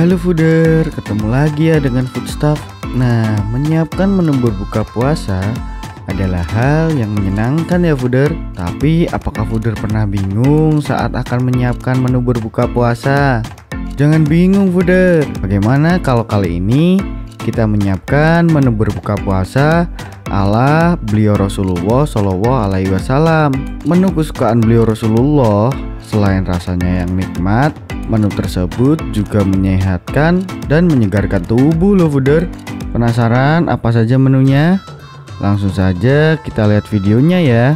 Halo Fooder, ketemu lagi ya dengan Foodstuff. Nah, menyiapkan menu berbuka puasa adalah hal yang menyenangkan ya Fooder. Tapi apakah Fooder pernah bingung saat akan menyiapkan menu berbuka puasa? Jangan bingung Fooder. Bagaimana kalau kali ini kita menyiapkan menu berbuka puasa ala beliau Rasulullah Shallallahu Alaihi Wasallam. Menu kesukaan beliau Rasulullah selain rasanya yang nikmat, menu tersebut juga menyehatkan dan menyegarkan tubuh loh Fooder. Penasaran apa saja menunya? Langsung saja kita lihat videonya ya.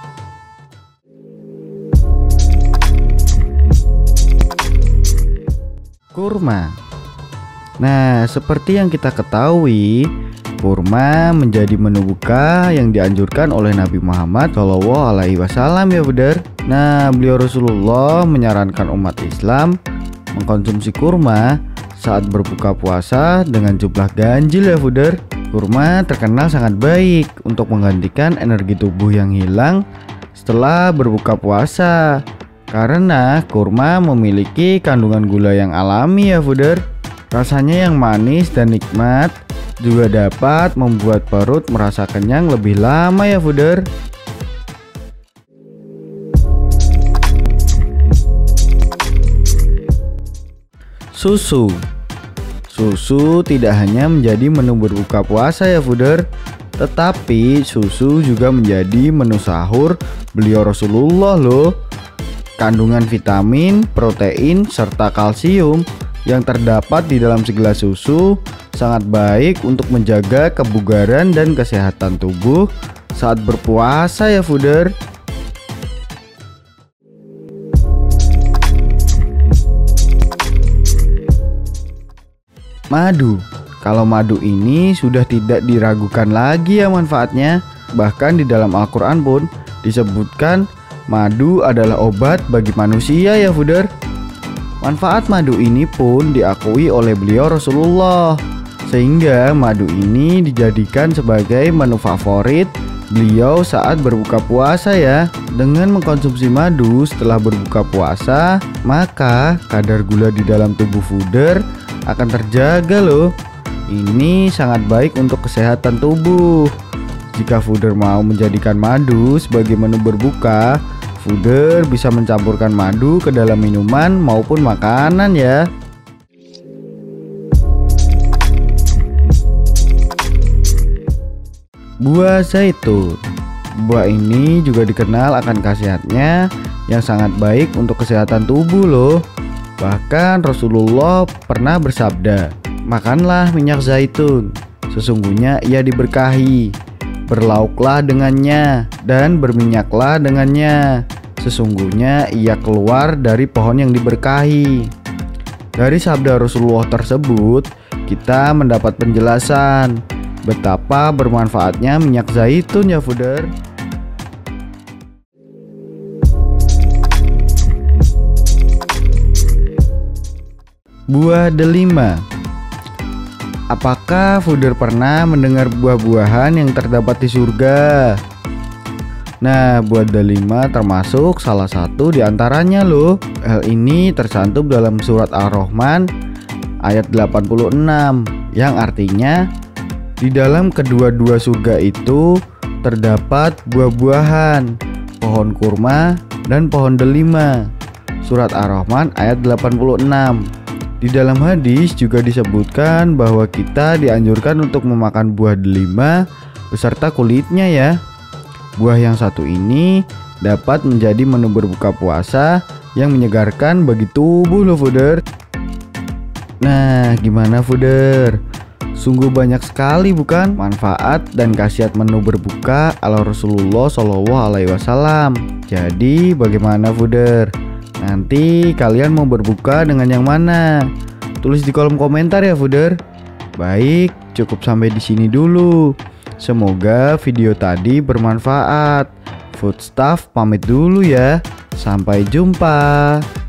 Kurma. Nah, seperti yang kita ketahui, kurma menjadi menu buka yang dianjurkan oleh Nabi Muhammad Shallallahu Alaihi Wasallam ya Fooder. Nah, beliau Rasulullah menyarankan umat Islam mengkonsumsi kurma saat berbuka puasa dengan jumlah ganjil ya Fooder. Kurma terkenal sangat baik untuk menggantikan energi tubuh yang hilang setelah berbuka puasa, karena kurma memiliki kandungan gula yang alami ya Fooder. Rasanya yang manis dan nikmat juga dapat membuat perut merasa kenyang lebih lama ya Fooder. Susu. Susu tidak hanya menjadi menu berbuka puasa ya Fooder, tetapi susu juga menjadi menu sahur beliau Rasulullah loh. Kandungan vitamin, protein, serta kalsium yang terdapat di dalam segelas susu sangat baik untuk menjaga kebugaran dan kesehatan tubuh saat berpuasa ya Fooder. Madu. Kalau madu ini sudah tidak diragukan lagi ya manfaatnya. Bahkan di dalam Al-Quran pun disebutkan madu adalah obat bagi manusia ya Fooder. Manfaat madu ini pun diakui oleh beliau Rasulullah, sehingga madu ini dijadikan sebagai menu favorit beliau saat berbuka puasa ya. Dengan mengkonsumsi madu setelah berbuka puasa, maka kadar gula di dalam tubuh Fooder akan terjaga loh. Ini sangat baik untuk kesehatan tubuh. Jika Fooder mau menjadikan madu sebagai menu berbuka, Fooder bisa mencampurkan madu ke dalam minuman maupun makanan ya. Buah zaitun. Buah ini juga dikenal akan khasiatnya yang sangat baik untuk kesehatan tubuh loh. Bahkan Rasulullah pernah bersabda, makanlah minyak zaitun, sesungguhnya ia diberkahi. Berlauklah dengannya dan berminyaklah dengannya, sesungguhnya ia keluar dari pohon yang diberkahi. Dari sabda Rasulullah tersebut, kita mendapat penjelasan betapa bermanfaatnya minyak zaitun ya Fooder. Buah delima. Apakah Fooder pernah mendengar buah-buahan yang terdapat di surga? Nah, buah delima termasuk salah satu di antaranya loh. Hal ini tercantum dalam surat Ar-Rahman ayat 86, yang artinya di dalam kedua-dua surga itu terdapat buah-buahan, pohon kurma dan pohon delima. Surat Ar-Rahman ayat 86. Di dalam hadis juga disebutkan bahwa kita dianjurkan untuk memakan buah delima beserta kulitnya ya. Buah yang satu ini dapat menjadi menu berbuka puasa yang menyegarkan bagi tubuh loh Fooder. Nah, gimana Fooder? Sungguh banyak sekali bukan manfaat dan khasiat menu berbuka ala Rasulullah Shallallahu Alaihi Wasallam. Jadi bagaimana Fooder? Nanti kalian mau berbuka dengan yang mana? Tulis di kolom komentar ya Fooder. Baik, cukup sampai di sini dulu. Semoga video tadi bermanfaat. Foodstuff pamit dulu ya. Sampai jumpa.